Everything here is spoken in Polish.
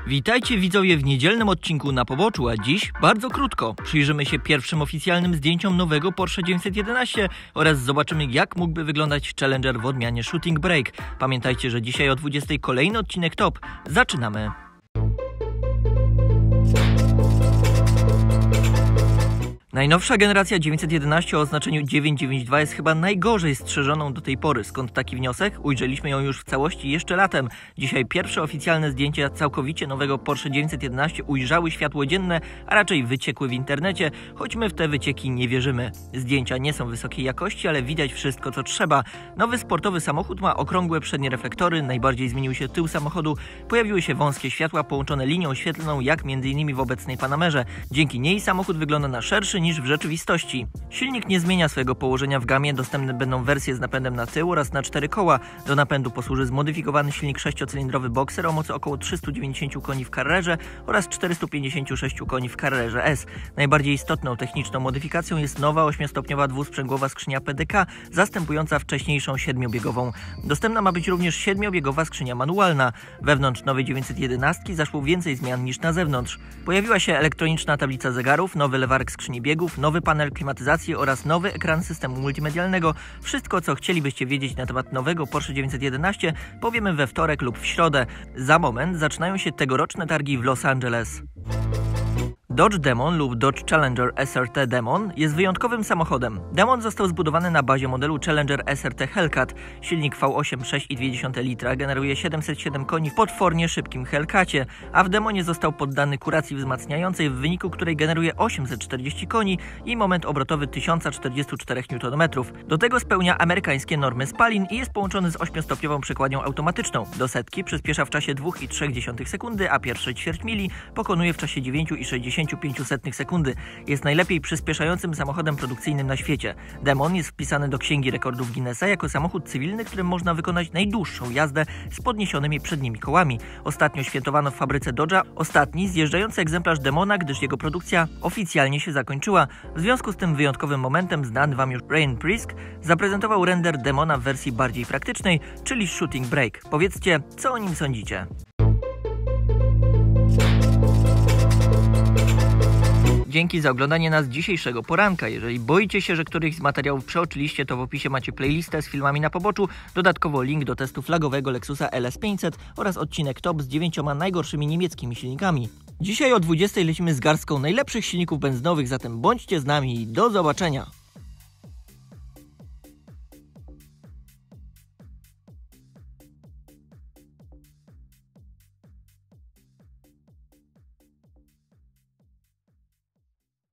Witajcie widzowie w niedzielnym odcinku Na Poboczu, a dziś bardzo krótko przyjrzymy się pierwszym oficjalnym zdjęciom nowego Porsche 911 oraz zobaczymy, jak mógłby wyglądać Challenger w odmianie Shooting Brake. Pamiętajcie, że dzisiaj o 20 kolejny odcinek Top. Zaczynamy! Najnowsza generacja 911 o oznaczeniu 992 jest chyba najgorzej strzeżoną do tej pory. Skąd taki wniosek? Ujrzeliśmy ją już w całości jeszcze latem. Dzisiaj pierwsze oficjalne zdjęcia całkowicie nowego Porsche 911 ujrzały światło dzienne, a raczej wyciekły w internecie, choć my w te wycieki nie wierzymy. Zdjęcia nie są wysokiej jakości, ale widać wszystko, co trzeba. Nowy sportowy samochód ma okrągłe przednie reflektory, najbardziej zmienił się tył samochodu, pojawiły się wąskie światła połączone linią świetlną, jak m.in. w obecnej Panamerze. Dzięki niej samochód wygląda na szerszy niż w rzeczywistości. Silnik nie zmienia swojego położenia w gamie, dostępne będą wersje z napędem na tył oraz na 4 koła. Do napędu posłuży zmodyfikowany silnik 6-cylindrowy Boxer o mocy około 390 koni w Carrerze oraz 456 koni w Carrerze S. Najbardziej istotną techniczną modyfikacją jest nowa 8-stopniowa dwusprzęgłowa skrzynia PDK, zastępująca wcześniejszą 7-biegową. Dostępna ma być również 7-biegowa skrzynia manualna. Wewnątrz nowej 911 zaszło więcej zmian niż na zewnątrz. Pojawiła się elektroniczna tablica zegarów, nowy lewarek skrzyni biegów, nowy panel klimatyzacji oraz nowy ekran systemu multimedialnego. Wszystko, co chcielibyście wiedzieć na temat nowego Porsche 911, powiemy we wtorek lub w środę. Za moment zaczynają się tegoroczne targi w Los Angeles. Dodge Demon lub Dodge Challenger SRT Demon jest wyjątkowym samochodem. Demon został zbudowany na bazie modelu Challenger SRT Hellcat. Silnik V8 6,2 litra generuje 707 koni w potwornie szybkim Hellcacie, a w Demonie został poddany kuracji wzmacniającej, w wyniku której generuje 840 koni i moment obrotowy 1044 Nm. Do tego spełnia amerykańskie normy spalin i jest połączony z 8-stopniową przekładnią automatyczną. Do setki przyspiesza w czasie 2,3 sekundy, a pierwsze ćwierć mili pokonuje w czasie 9,65 sekundy. Jest najlepiej przyspieszającym samochodem produkcyjnym na świecie. Demon jest wpisany do Księgi Rekordów Guinnessa jako samochód cywilny, którym można wykonać najdłuższą jazdę z podniesionymi przednimi kołami. Ostatnio świętowano w fabryce Dodge'a ostatni zjeżdżający egzemplarz Demona, gdyż jego produkcja oficjalnie się zakończyła. W związku z tym wyjątkowym momentem znany Wam już Ryan Prisk zaprezentował render Demona w wersji bardziej praktycznej, czyli Shooting Brake. Powiedzcie, co o nim sądzicie? Dzięki za oglądanie nas dzisiejszego poranka. Jeżeli boicie się, że któryś z materiałów przeoczyliście, to w opisie macie playlistę z filmami na poboczu, dodatkowo link do testu flagowego Lexusa LS500 oraz odcinek Top z 9 najgorszymi niemieckimi silnikami. Dzisiaj o 20 lecimy z garstką najlepszych silników benzynowych, zatem bądźcie z nami i do zobaczenia!